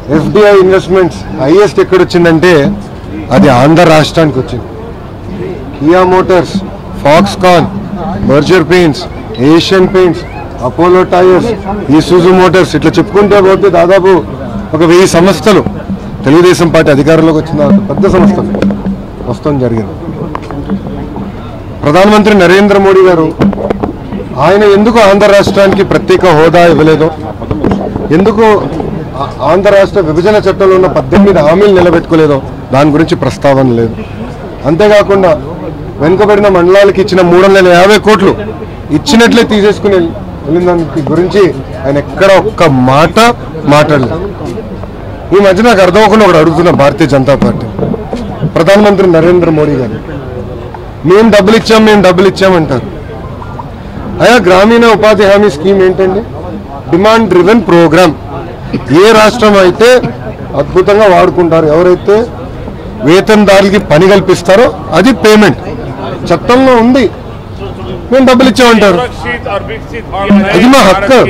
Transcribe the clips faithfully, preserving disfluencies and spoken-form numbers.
FDI investments highest ఎక్కడ వచ్చిందంటే అది ఆంధ్ర రాష్ట్రానికి వచ్చింది. Kia Motors, Foxconn, Berger Paints, Asian Paints, Apollo Tyres, Isuzu Motors ఇట్లా చెప్పుకుంటే పోతే దాదాపు ఒక వెయ్యి సంస్థలు తెలుగుదేశం పార్టీ అధికారంలోకి వచ్చిన పెద్ద సంస్థలు వస్తాం జరిగింది. ప్రధానమంత్రి నరేంద్ర మోడీ గారు ఆయన ఎందుకు ఆంధ్ర రాష్ట్రానికి ప్రత్యేక హోదా ఇవ్వలేదో, ఎందుకు ఆంధ్ర రాష్ట్ర విభజన చట్టంలో ఉన్న పద్దెనిమిది హామీలు నిలబెట్టుకోలేదో దాని గురించి ప్రస్తావన లేదు. అంతేకాకుండా వెనుకబడిన మండలాలకి ఇచ్చిన మూడు వందల యాభై కోట్లు ఇచ్చినట్లే తీసేసుకుని వెళ్ళిన దానికి గురించి ఆయన ఎక్కడ ఒక్క మాట మాట్లాడలేదు. ఈ మధ్య నాకు అర్థమవకుండా ఒకటి అడుగుతున్నా భారతీయ జనతా పార్టీ ప్రధానమంత్రి నరేంద్ర మోడీ గారు, మేము డబ్బులు ఇచ్చాం మేము డబ్బులు ఇచ్చామంటారు. అయా గ్రామీణ ఉపాధి హామీ స్కీమ్ ఏంటండి? Demand driven programme. ఏ రాష్ట్రం అయితే అద్భుతంగా వాడుకుంటారు, ఎవరైతే వేతనదారులకి పని కల్పిస్తారో అది పేమెంట్ చట్టంలో ఉంది. మేము డబ్బులు ఇచ్చామంటారు, అది మా హక్కు.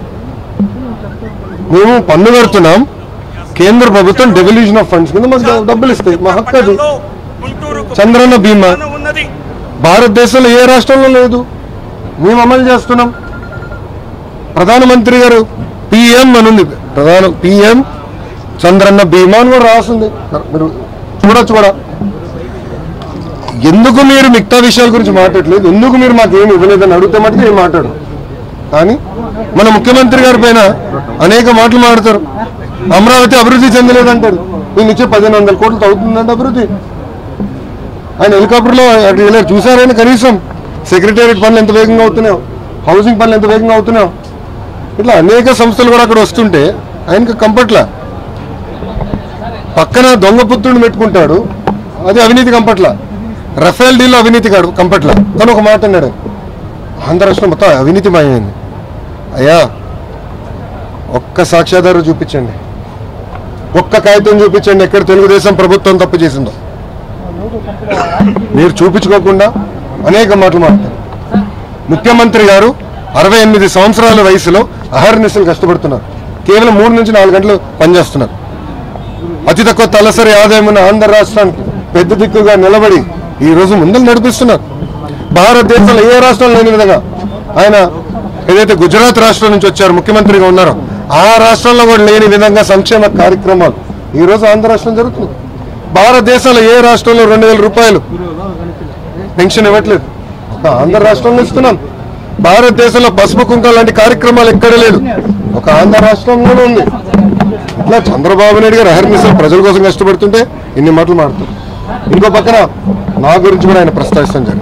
మేము పన్ను కడుతున్నాం, కేంద్ర ప్రభుత్వం డెవల్యూషన్ ఆఫ్ ఫండ్స్ కింద మాకు డబ్బులు ఇస్తాయి, మా హక్కు అది. చంద్రన్న బీమా భారతదేశంలో ఏ రాష్ట్రంలో లేదు, మేము అమలు చేస్తున్నాం. ప్రధానమంత్రి గారు పిఎం అని ఉంది, ప్రధాన పిఎం చంద్రన్న బీమా అని కూడా రాస్తుంది, మీరు చూడొచ్చు కూడా. ఎందుకు మీరు మిగతా విషయాల గురించి మాట్లాడలేదు, ఎందుకు మీరు మాకు ఏమి ఇవ్వలేదని అడిగితే మటుకు ఏం మాట్లాడు. కానీ మన ముఖ్యమంత్రి గారి పైన అనేక మాటలు మాట్లాడతారు. అమరావతి అభివృద్ధి చెందలేదంటారు, నేను ఇచ్చే పదిహేను వందల కోట్లతో అవుతుందంటే అభివృద్ధి. ఆయన హెలికాప్టర్లో అటు చూసారైనా కనీసం సెక్రటేరియట్ పనులు ఎంత వేగంగా అవుతున్నాయో, హౌసింగ్ పనులు ఎంత వేగంగా అవుతున్నాయో. ఇట్లా అనేక సంస్థలు కూడా అక్కడ వస్తుంటే ఆయనకి కంపట్ల. పక్కన దొంగ పుత్రుడిని పెట్టుకుంటాడు, అది అవినీతి కంపట్ల. రఫేల్ డీల్లో అవినీతి కాడు కంపట్ల. తను ఒక మాట అన్నాడు, ఆంధ్ర రాష్ట్రం మొత్తం అవినీతి మాయమైంది. అయ్యా ఒక్క సాక్ష్యాధారం చూపించండి, ఒక్క కాగితం చూపించండి ఎక్కడ తెలుగుదేశం ప్రభుత్వం తప్పు చేసిందో. మీరు చూపించుకోకుండా అనేక మాటలు మాట్లాడారు. ముఖ్యమంత్రి గారు అరవై ఎనిమిది సంవత్సరాల వయసులో అహర్నిశలు కష్టపడుతున్నారు, కేవలం మూడు నుంచి నాలుగు గంటలు పనిచేస్తున్నారు. అతి తక్కువ తలసరి ఆదాయం ఉన్న ఆంధ్ర రాష్ట్రానికి పెద్ద దిక్కుగా నిలబడి ఈ రోజు ముందలు నడిపిస్తున్నారు. భారతదేశంలో ఏ రాష్ట్రం లేని విధంగా ఆయన ఏదైతే గుజరాత్ రాష్ట్రం నుంచి వచ్చారు ముఖ్యమంత్రిగా ఉన్నారో ఆ రాష్ట్రంలో కూడా లేని విధంగా సంక్షేమ కార్యక్రమాలు ఈ రోజు ఆంధ్ర రాష్ట్రం జరుగుతుంది. భారతదేశంలో ఏ రాష్ట్రంలో రెండు వేల రూపాయలు పెన్షన్ ఇవ్వట్లేదు, ఒక ఆంధ్ర రాష్ట్రంలో ఇస్తున్నాం. భారతదేశంలో పసుపు కుంకాలు లాంటి కార్యక్రమాలు ఎక్కడ లేదు, ఒక ఆంధ్ర రాష్ట్రంలోనే ఉంది. ఇట్లా చంద్రబాబు నాయుడు గారు అహర్నిశలు ప్రజల కోసం కష్టపడుతుంటే ఇన్ని మాటలు మాడుతారు. ఇంకో పక్కన నా గురించి కూడా ఆయన ప్రస్తావిస్తాం జరిగింది.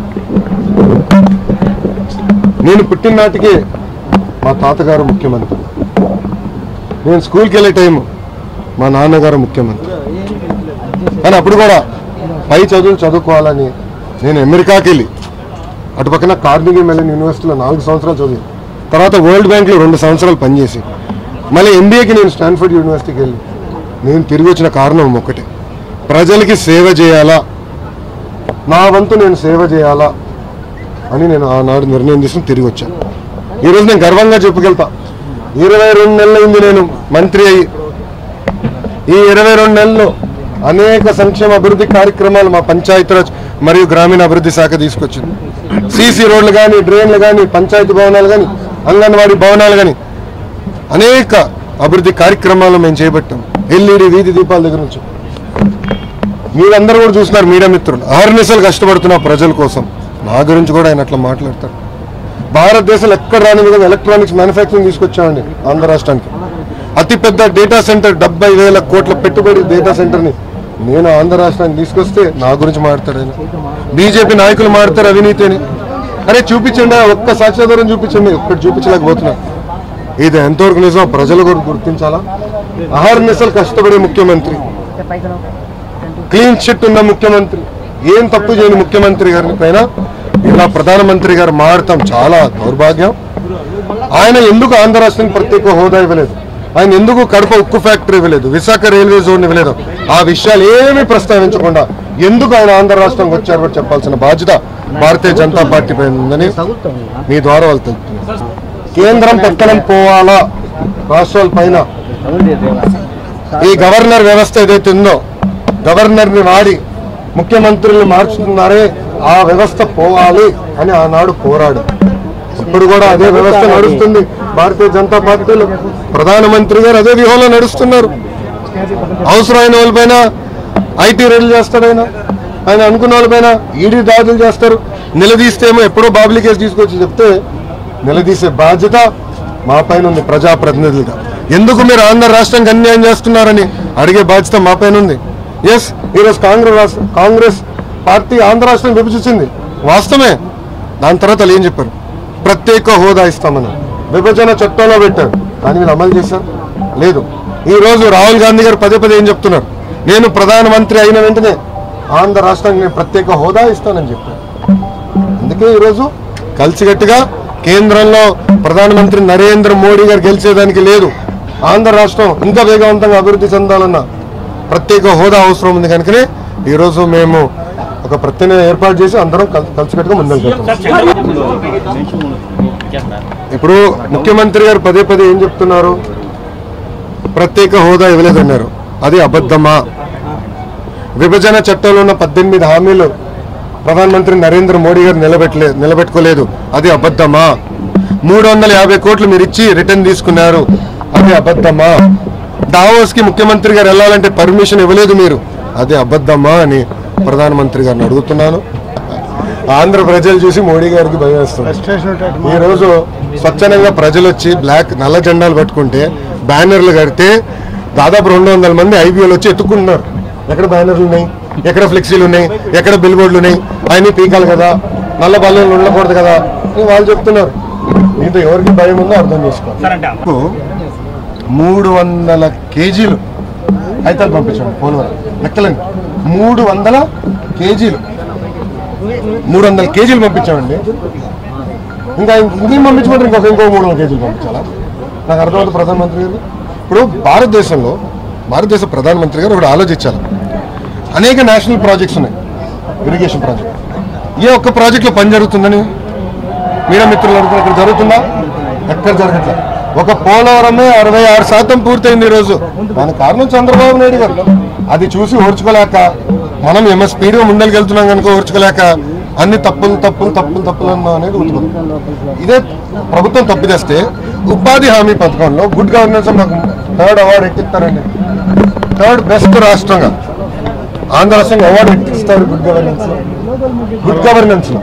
నేను పుట్టిన నాటికే మా తాతగారు ముఖ్యమంత్రి, నేను స్కూల్కి వెళ్ళే టైం మా నాన్నగారు ముఖ్యమంత్రి. కానీ అప్పుడు కూడా పై చదువులు చదువుకోవాలని నేను అమెరికాకి వెళ్ళి అటు పక్కన కార్నెగీ మెల్లన్ యూనివర్సిటీలో నాలుగు సంవత్సరాలు చదివి, తర్వాత వరల్డ్ బ్యాంక్లో రెండు సంవత్సరాలు పనిచేసి మళ్ళీ ఎంబీఏకి నేను స్టాన్ఫర్డ్ యూనివర్సిటీకి వెళ్ళి నేను తిరిగి వచ్చిన కారణం ఒకటే, ప్రజలకి సేవ చేయాలా, నా వంతు నేను సేవ చేయాలా అని నేను ఆనాడు నిర్ణయం తీసుకుని తిరిగి వచ్చాను. ఈరోజు నేను గర్వంగా చెప్పుకెళ్తా, ఇరవై రెండు నెలలైంది నేను మంత్రి అయ్యి. ఈ ఇరవై రెండు నెలల్లో అనేక సంక్షేమ అభివృద్ధి కార్యక్రమాలు మా పంచాయతీరాజ్ మరియు గ్రామీణ అభివృద్ధి శాఖ తీసుకొచ్చింది. సీసీ రోడ్లు కానీ, డ్రైన్లు కానీ, పంచాయతీ భవనాలు కానీ, అంగన్వాడీ భవనాలు కానీ అనేక అభివృద్ధి కార్యక్రమాలు మేము చేపట్టాం. ఎల్ఈడి వీధి దీపాల దగ్గర నుంచి మీరందరూ కూడా చూస్తున్నారు, మీడియా మిత్రులు అహర్నిశలు కష్టపడుతున్న ప్రజల కోసం. నా గురించి కూడా ఆయన అట్లా మాట్లాడతారు. భారతదేశంలో ఎక్కడ రాని విధంగా ఎలక్ట్రానిక్స్ మ్యానుఫ్యాక్చరింగ్ తీసుకొచ్చామండి ఆంధ్ర రాష్ట్రానికి. అతిపెద్ద డేటా సెంటర్, డెబ్బై వేల కోట్ల పెట్టుబడి డేటా సెంటర్ని నేను ఆంధ్ర రాష్ట్రానికి తీసుకొస్తే నా గురించి మాట్లాడతాడు ఆయన. బీజేపీ నాయకులు మాట్లాడతారు అవినీతి అని. అరే చూపించండి, ఒక్క సాక్ష్యాధారం చూపించండి, ఒక్కటి చూపించలేకపోతున్నారు. ఇది ఎంతవరకు నిజం ప్రజలు కూడా గుర్తించాలా. అహర్నిశలు కష్టపడే ముఖ్యమంత్రి, క్లీన్ చిట్ ఉన్న ముఖ్యమంత్రి, ఏం తప్పు చేయని ముఖ్యమంత్రి గారి పైన ఇలా ప్రధానమంత్రి గారు మాడతాం చాలా దౌర్భాగ్యం. ఆయన ఎందుకు ఆంధ్ర రాష్ట్రానికి ప్రత్యేక హోదా ఇవ్వలేదు, ఆయన ఎందుకు కడప ఉక్కు ఫ్యాక్టరీ ఇవ్వలేదు, విశాఖ రైల్వే జోన్ ఇవ్వలేదు, ఆ విషయాలు ఏమీ ప్రస్తావించకుండా ఎందుకు ఆయన ఆంధ్ర రాష్ట్రానికి వచ్చారు కూడా చెప్పాల్సిన బాధ్యత భారతీయ జనతా పార్టీ పైన ఉందని మీ ద్వారా వాళ్ళు తెలుపుతున్నారు. కేంద్రం పక్కన పోవాలా రాష్ట్రాల పైన ఈ గవర్నర్ వ్యవస్థ ఏదైతే ఉందో గవర్నర్ని వాడి ముఖ్యమంత్రులు మార్చుతున్నారే ఆ వ్యవస్థ పోవాలి అని ఆనాడు పోరాడు. ఇప్పుడు కూడా అదే వ్యవస్థ నడుస్తుంది. భారతీయ జనతా పార్టీలో ప్రధానమంత్రి గారు అదే వ్యూహంలో నడుస్తున్నారు. అవసరమైన వాళ్ళపైన ఐటీ రైళ్లు చేస్తారు, ఆయన ఆయన అనుకున్న వాళ్ళపైన ఈడీ దాడులు చేస్తారు. నిలదీస్తేమో ఎప్పుడో బాబ్లీ కేసు తీసుకొచ్చి చెప్తే నిలదీసే బాధ్యత మా పైన ఉంది ప్రజాప్రతినిధులుగా. ఎందుకు మీరు ఆంధ్ర రాష్ట్రానికి అన్యాయం చేస్తున్నారని అడిగే బాధ్యత మా పైన ఉంది. ఎస్, ఈరోజు కాంగ్రెస్ కాంగ్రెస్ పార్టీ ఆంధ్ర రాష్ట్రం విభజించింది వాస్తవమే. దాని తర్వాత వాళ్ళు ఏం చెప్పారు? ప్రత్యేక హోదా ఇస్తామని విభజన చట్టంలో పెట్టారు. కానీ వీళ్ళు అమలు చేశారు లేదు. ఈరోజు రాహుల్ గాంధీ గారు పదే పదే ఏం చెప్తున్నారు? నేను ప్రధానమంత్రి అయిన వెంటనే ఆంధ్ర రాష్ట్రానికి నేను ప్రత్యేక హోదా ఇస్తానని చెప్పాను. అందుకే ఈరోజు కలిసికట్టుగా కేంద్రంలో ప్రధానమంత్రి నరేంద్ర మోడీ గారు గెలిచేదానికి లేదు. ఆంధ్ర రాష్ట్రం ఇంకా వేగవంతంగా అభివృద్ధి చెందాలన్న ప్రత్యేక హోదా అవసరం ఉంది. కనుకనే ఈరోజు మేము ఒక ప్రత్యేక ఏర్పాటు చేసి అందరం కలిసికట్టుగా ముందుకు వెళ్తాం. ఇప్పుడు ముఖ్యమంత్రి గారు పదే పదే ఏం చెప్తున్నారు? ప్రత్యేక హోదా ఇవ్వలేదన్నారు. అది అబద్ధమా? విభజన చట్టంలో ఉన్న పద్దెనిమిది హామీలు ప్రధానమంత్రి నరేంద్ర మోడీ గారు నిలబెట్టలే నిలబెట్టుకోలేదు. అది అబద్ధమా? మూడు వందల యాభై కోట్లు మీరు ఇచ్చి రిటర్న్ తీసుకున్నారు. అది అబద్ధమా? దావోస్ కి ముఖ్యమంత్రి గారు వెళ్ళాలంటే పర్మిషన్ ఇవ్వలేదు మీరు. అది అబద్ధమా అని ప్రధానమంత్రి గారిని అడుగుతున్నాను. ఆంధ్ర ప్రజలు చూసి మోడీ గారికి భయం వేస్తుంది. ఈరోజు స్వచ్ఛందంగా ప్రజలు వచ్చి బ్లాక్ నల్ల జెండాలు పట్టుకుంటే బ్యానర్లు కడితే దాదాపు రెండు వందల మంది ఐబీఎల్ వచ్చి ఎత్తుకుంటున్నారు. ఎక్కడ బ్యానర్లు ఉన్నాయి, ఎక్కడ ఫ్లెక్సీలు ఉన్నాయి, ఎక్కడ బిల్ బోర్డులు ఉన్నాయి, అవన్నీ పీకాలి కదా, నల్ల బల్లలు ఉండకూడదు కదా అని వాళ్ళు చెప్తున్నారు. దీంతో ఎవరికి భయం ఉందో అర్థం చేసుకోవాలి. మూడు వందల కేజీలు అయితే పంపించాము పోలవరం లెక్కలండి. మూడు వందల కేజీలు మూడు వందల కేజీలు పంపించామండి. ఇంకా ఇంకేం పంపించమంటారు? ఇంకొక ఇంకో మూడు వందల కేజీలు పంపించాలా? నాకు అర్థమవుతుంది. ప్రధానమంత్రి గారు ఇప్పుడు భారతదేశంలో భారతదేశ ప్రధానమంత్రి గారు ఒకటి ఆలోచించాలి. అనేక నేషనల్ ప్రాజెక్ట్స్ ఉన్నాయి, ఇరిగేషన్ ప్రాజెక్ట్. ఏ ఒక్క ప్రాజెక్టులో పని జరుగుతుందని మీడియా మిత్రులు అడుగుతున్నారు. ఇక్కడ జరుగుతుందా? ఎక్కడ జరగట్లేదు. ఒక పోలవరమే అరవై ఆరు శాతం పూర్తయింది ఈరోజు. దానికి కారణం చంద్రబాబు నాయుడు గారు. అది చూసి ఓర్చుకోలేక మనం ఎంఎస్ స్పీడ్గా ముందరికెళ్తున్నాం కనుక ఓర్చుకోలేక అన్ని తప్పులు తప్పులు తప్పులు తప్పులు అన్నా అనేది ఉంటుంది. ఇదే ప్రభుత్వం తప్పిదేస్తే ఉపాధి హామీ పథకంలో గుడ్ గవర్నెన్స్ మాకు థర్డ్ అవార్డు ఎక్కిస్తారండి. థర్డ్ బెస్ట్ రాష్ట్రంగా ఆంధ్ర రాష్ట్రంగా అవార్డు ఎక్కిస్తారు గుడ్ గవర్నెన్స్ గుడ్ గవర్నెన్స్ లో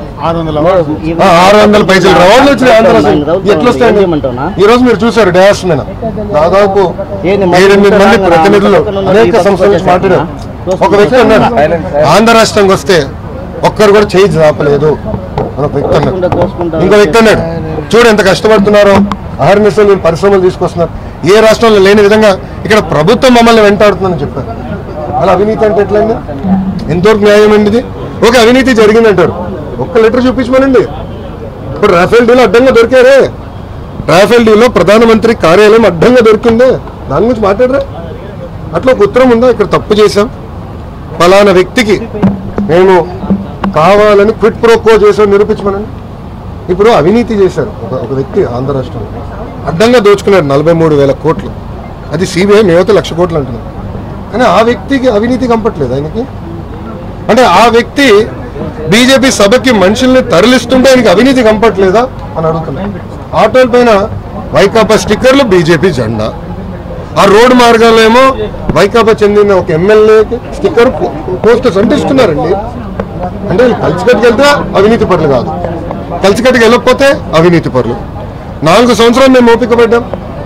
ఆరు వందల పైసలు అవార్డులు వచ్చినాయి ఆంధ్ర రాష్ట్రం. ఎట్లా వస్తాయండి? ఈ రోజు మీరు చూసారు డాష్ మీద దాదాపు ఏడెనిమిది మంది ప్రతినిధులు అనేక సంస్థల నుంచి మాట్లాడారు. ఒక వ్యక్తి అన్నాడు ఆంధ్ర రాష్ట్రంకి వస్తే ఒక్కరు కూడా చేయి చాపలేదు అని ఒక వ్యక్తి అన్నాడు. ఇంకో వ్యక్తి అన్నాడు చూడు ఎంత కష్టపడుతున్నారో, అహర్నిశలు పరిశ్రమలు తీసుకొస్తున్నారు, ఏ రాష్ట్రంలో లేని విధంగా ఇక్కడ ప్రభుత్వం మమ్మల్ని వెంటాడుతుందని చెప్పారు. అలా అవినీతి అంటే ఎట్లండి? ఎంతవరకు న్యాయం అండి ఇది? ఒక అవినీతి జరిగిందంటారు, ఒక్క లెటర్ చూపించమనండి. ఇప్పుడు రాఫెల్ డీలో అడ్డంగా దొరికారే, రాఫెల్ డీలో ప్రధానమంత్రి కార్యాలయం అడ్డంగా దొరికిందే, దాని గురించి మాట్లాడరా? అట్లా ఒక ఉత్తరం ఉందా? ఇక్కడ తప్పు చేశాం, ఫలానా వ్యక్తికి మేము కావాలని క్విట్ ప్రోకో చేసాం నిరూపించమనండి. ఇప్పుడు అవినీతి చేశారు ఒక ఒక వ్యక్తి ఆంధ్ర రాష్ట్రంలో, అడ్డంగా దోచుకున్నాడు నలభై మూడు వేల కోట్లు. అది సిబిఐ మేమైతే లక్ష కోట్లు అంటున్నాం. కానీ ఆ వ్యక్తికి అవినీతి కంపట్లేదు ఆయనకి. అంటే ఆ వ్యక్తి బీజేపీ సభకి మనుషుల్ని తరలిస్తుంటే ఆయనకి అవినీతి కంపట్లేదా అని అడుగుతున్నాం. ఆటోల పైన వైకాపా స్టిక్కర్లు, బీజేపీ జెండా. ఆ రోడ్డు మార్గాల్లో ఏమో వైకాపా చెందిన ఒక ఎమ్మెల్యేకి స్టిక్కర్ పోస్టర్స్ అంటిస్తున్నారండి. అంటే వీళ్ళు కలిసికట్టుకు వెళ్తే అవినీతి పరులు కాదు, కలిసికట్టుకు వెళ్ళకపోతే అవినీతి పరులు. నాలుగు సంవత్సరాలు మేము ఓపిక పడ్డాం,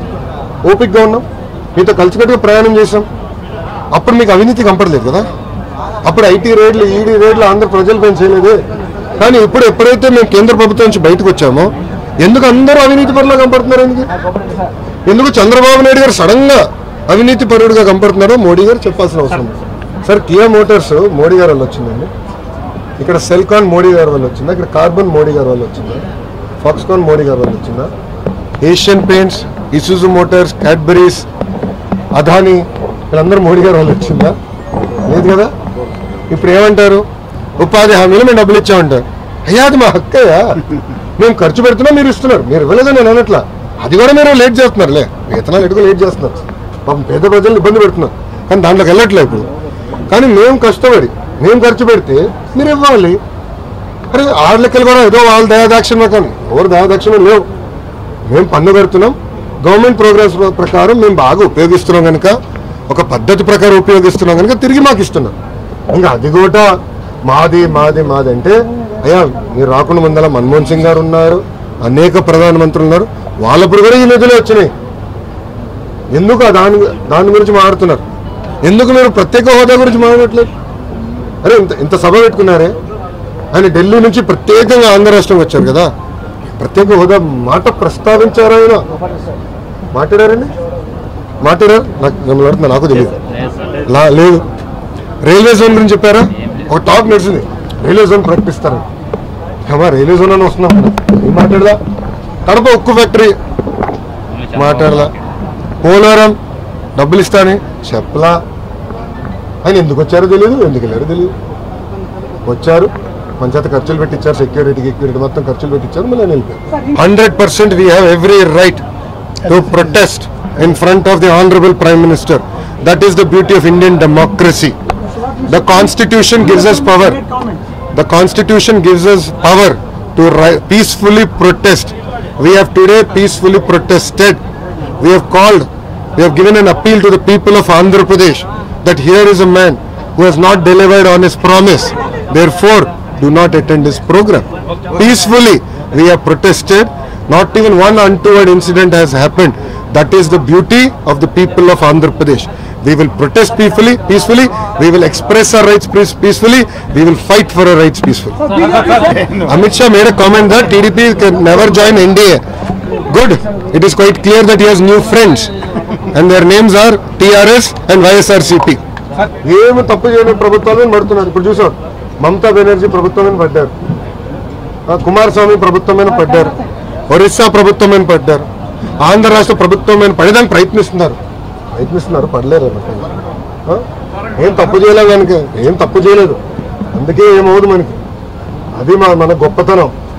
ఓపికగా ఉన్నాం, మీతో కలిసికట్టుగా ప్రయాణం చేసాం. అప్పుడు మీకు అవినీతి కంపడలేదు కదా. అప్పుడు ఐటీ రేట్లు, ఈడీ రేట్లు ఆంధ్ర ప్రజలపైన చేయలేదు. కానీ ఇప్పుడు ఎప్పుడైతే మేము కేంద్ర ప్రభుత్వం నుంచి బయటకు వచ్చామో ఎందుకు అందరూ అవినీతి పరులుగా కంపడుతున్నారు? ఎందుకు ఎందుకు చంద్రబాబు నాయుడు గారు సడన్ గా అవినీతి పరుడుగా కంపడుతున్నారో మోడీ గారు చెప్పాల్సిన అవసరం. సార్ కియా మోటార్స్ మోడీ గారు వల్ల వచ్చిందండి, ఇక్కడ సెల్కాన్ మోడీ గారి వల్ల వచ్చిందా, ఇక్కడ కార్బన్ మోడీ గారి వల్ల వచ్చిందా, ఫాక్స్కాన్ మోడీ గారి వల్ల వచ్చిందా, Asian Paints, Isuzu Motors, Cadburys, Adani వీళ్ళందరూ మోడీ గారి వల్ల వచ్చిందా? లేదు కదా. ఇప్పుడు ఏమంటారు? ఉపాధి హామీలు మేము డబ్బులు ఇచ్చామంటారు. అయ్యా అది మా హక్కయ్యా, మేము ఖర్చు పెడుతున్నాం, మీరు ఇస్తున్నారు, మీరు ఇవ్వలేదని నేను అనట్లా. అది కూడా మీరు లేట్ చేస్తున్నారులే, వేతనాలు ఎటుకో లేట్ చేస్తున్నారు. పాపం పేద ప్రజలను ఇబ్బంది పెడుతున్నారు, కానీ దాంట్లోకి వెళ్ళట్లేదు ఇప్పుడు. కానీ మేము కష్టపడి మేము ఖర్చు పెడితే మీరు ఇవ్వాలి. అరే ఆరు లెక్కలు కూడా ఏదో వాళ్ళ దయాదాక్షిణ్యం కానీ ఎవరు దయాదాక్షిణ్యం లేవు. మేము పన్ను కడుతున్నాం, గవర్నమెంట్ ప్రోగ్రామ్స్ ప్రకారం మేము బాగా ఉపయోగిస్తున్నాం కనుక, ఒక పద్ధతి ప్రకారం ఉపయోగిస్తున్నాం కనుక తిరిగి మాకు ఇస్తున్నాం. ఇంకా అది కూడా మాది మాది మాది అంటే, అయ్యా మీరు రాకుండా ముందర మన్మోహన్ సింగ్ గారు ఉన్నారు, అనేక ప్రధానమంత్రులు ఉన్నారు, వాళ్ళప్పుడు కూడా ఈ నిధులు వచ్చినాయి. ఎందుకు దాని దాని గురించి మాట్లాడుతున్నారు? ఎందుకు మీరు ప్రత్యేక హోదా గురించి మాట్లాడట్లేదు? అరే ఇంత ఇంత సభ పెట్టుకున్నారే, ఆయన ఢిల్లీ నుంచి ప్రత్యేకంగా ఆంధ్ర రాష్ట్రంకి వచ్చారు కదా, ప్రత్యేక హోదా మాట ప్రస్తావించారు. ఆయన మాట్లాడారండి? మాట్లాడారు? నాకు మిమ్మల్ని నాకు తెలియదు. లేదు. రైల్వే జోన్ గురించి చెప్పారా? ఒక టాక్ నడిచింది, రైల్వే జోన్ ప్రకటిస్తారు. అమ్మా రైల్వే జోన్ అని వస్తున్నాం, ఏం మాట్లాడదా? కడప ఉక్కు ఫ్యాక్టరీ మాట్లాడదా? పోలవరం డబ్బులు ఇస్తానని చెప్పలా. ఆయన ఎందుకు వచ్చారో తెలియదు, ఎందుకు వెళ్ళారో తెలియదు. వచ్చారు, మన చేత ఖర్చులు పెట్టించారు, సెక్యూరిటీకి సెక్యూరిటీ మొత్తం ఖర్చులు పెట్టించారు, మళ్ళీ వెళ్ళిపోయారు. Hundred percent we have every right to protest in front of the honorable Prime Minister. That is the beauty of Indian democracy. The Constitution gives us power. The Constitution gives us power to peacefully protest. We have today peacefully protested. We have called, we have given an appeal to the people of Andhra Pradesh that here is a man who has not delivered on his promise. Therefore, do not attend this program. Peacefully, we have protested. Not even one untoward incident has happened. That is the beauty of the people of Andhra Pradesh. We will protest peacefully, peacefully. We will express our rights peacefully. We will fight for our rights peacefully. Amit Shah made a comment that T D P can never join N D A. Good. It is quite clear that he has new friends, and their names are T R S and Y S R C P. ఏమి తప్పు చేయని ప్రభుత్వాలు పడుతున్నారు. ఇప్పుడు చూసాం, మమతా బెనర్జీ ప్రభుత్వం పడ్డారు, కుమారస్వామి ప్రభుత్వం పడ్డారు, ఒరిస్సా ప్రభుత్వం పడ్డారు, ఆంధ్ర రాష్ట్ర ప్రభుత్వం పడేదానికి ప్రయత్నిస్తున్నారు ప్రయత్నిస్తున్నారు పడలేరు. ఏం తప్పు చేయలేదు కనుక, ఏం తప్పు చేయలేదు, అందుకే ఏమవుదు మనకి. అది మన గొప్పతనం.